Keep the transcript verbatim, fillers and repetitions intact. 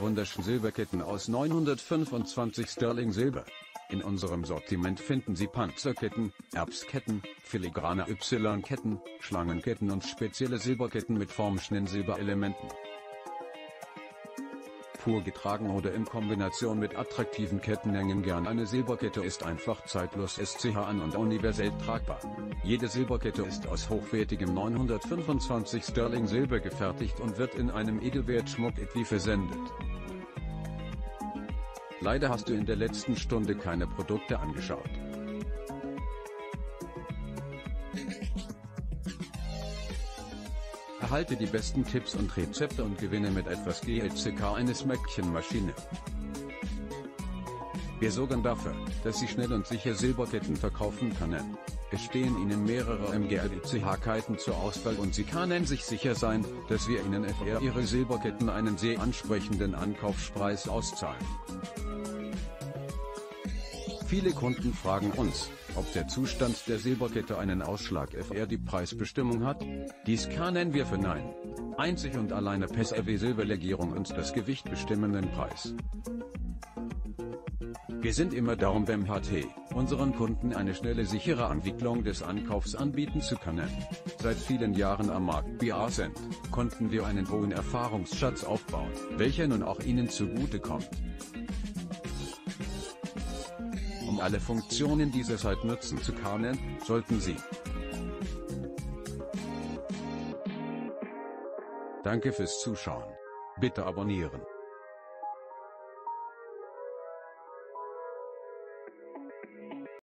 wunderschöne Silberketten aus neunhundertfünfundzwanzig Sterling Silber. In unserem Sortiment finden Sie Panzerketten, Erbsketten, filigrane Y-Ketten, Schlangenketten und spezielle Silberketten mit formschönen Silberelementen. Pur getragen oder in Kombination mit attraktiven Kettenhängen gern. Eine Silberkette ist einfach zeitlos, S C H an und universell tragbar. Jede Silberkette ist aus hochwertigem neunhundertfünfundzwanzig Sterling Silber gefertigt und wird in einem Edelwertschmuck-Etui versendet. Leider hast du in der letzten Stunde keine Produkte angeschaut. Erhalte die besten Tipps und Rezepte und gewinne mit etwas G L C K eine Smackchen-Maschine. Wir sorgen dafür, dass Sie schnell und sicher Silberketten verkaufen können. Es stehen Ihnen mehrere M G L C H-Ketten zur Auswahl und Sie können sich sicher sein, dass wir Ihnen für Ihre Silberketten einen sehr ansprechenden Ankaufspreis auszahlen. Viele Kunden fragen uns, ob der Zustand der Silberkette einen Ausschlag für die Preisbestimmung hat. Dies können wir verneinen. Einzig und alleine per S R W Silberlegierung und das Gewicht bestimmen den Preis. Wir sind immer darum beim H T, unseren Kunden eine schnelle, sichere Abwicklung des Ankaufs anbieten zu können. Seit vielen Jahren am Markt B A sind, konnten wir einen hohen Erfahrungsschatz aufbauen, welcher nun auch Ihnen zugutekommt. Um alle Funktionen dieser Seite nutzen zu können, sollten Sie. Danke fürs Zuschauen. Bitte abonnieren.